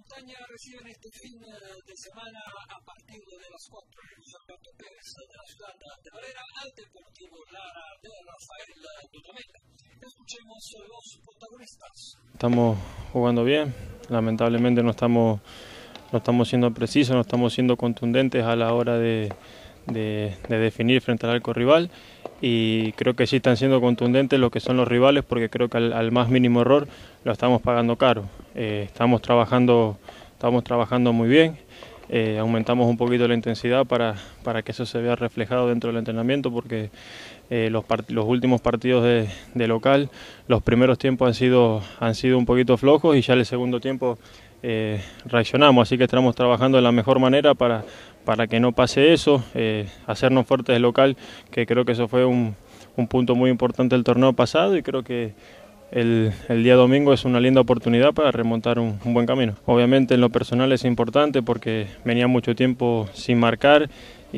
Montaña reciben este fin de semana a partir de las 4 en Alberto Pérez de la ciudad de Valera al Deportivo Lara de Rafael Dudamel. Escuchemos los protagonistas. Estamos jugando bien, lamentablemente no estamos siendo precisos, no estamos siendo contundentes a la hora de definir frente al arco rival, y creo que sí están siendo contundentes lo que son los rivales, porque creo que al más mínimo error lo estamos pagando caro. Estamos trabajando muy bien, aumentamos un poquito la intensidad para que eso se vea reflejado dentro del entrenamiento, porque los últimos partidos de local, los primeros tiempos han sido un poquito flojos, y ya el segundo tiempo reaccionamos, así que estamos trabajando de la mejor manera para que no pase eso, hacernos fuertes de local, que creo que eso fue un punto muy importante del torneo pasado, y creo que el día domingo es una linda oportunidad para remontar un buen camino. Obviamente en lo personal es importante porque venía mucho tiempo sin marcar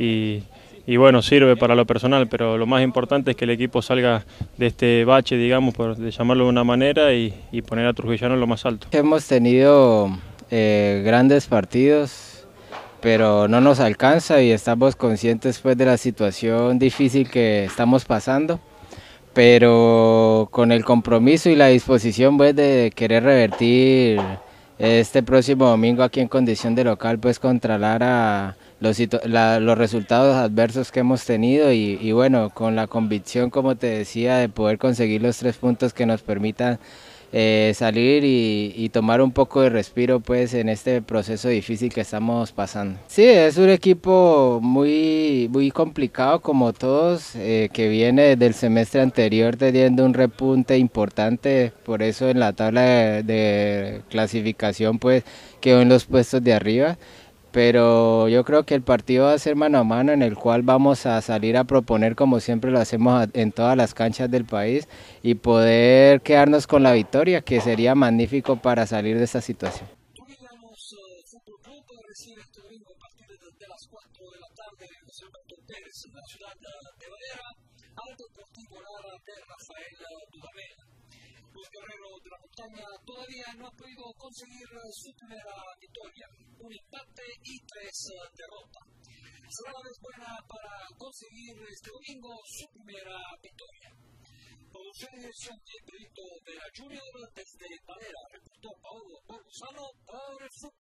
y bueno, sirve para lo personal, pero lo más importante es que el equipo salga de este bache, digamos, de llamarlo de una manera, y poner a Trujillano en lo más alto. Hemos tenido grandes partidos, pero no nos alcanza, y estamos conscientes pues de la situación difícil que estamos pasando, pero con el compromiso y la disposición pues de querer revertir este próximo domingo aquí en condición de local pues contra Lara los resultados adversos que hemos tenido, y bueno, con la convicción, como te decía, de poder conseguir los 3 puntos que nos permitan salir y tomar un poco de respiro pues en este proceso difícil que estamos pasando. Sí, es un equipo muy complicado como todos, que viene del semestre anterior teniendo un repunte importante, por eso en la tabla de clasificación pues quedó en los puestos de arriba. Pero yo creo que el partido va a ser mano a mano, en el cual vamos a salir a proponer como siempre lo hacemos en todas las canchas del país, y poder quedarnos con la victoria, que sería magnífico para salir de esta situación. Fútbol Club recibe este domingo a partir de las 4 de la tarde en Alberto Pérez en la ciudad de Valera al Deportivo Lara de Rafael Dudamel. Los guerreros de la montaña todavía no han podido conseguir su primera victoria, un empate y 3 derrotas. Será la vez buena para conseguir este domingo su primera victoria. Producciones de Perito de la Junior desde Valera, reportó Paolo Borusano para el fútbol.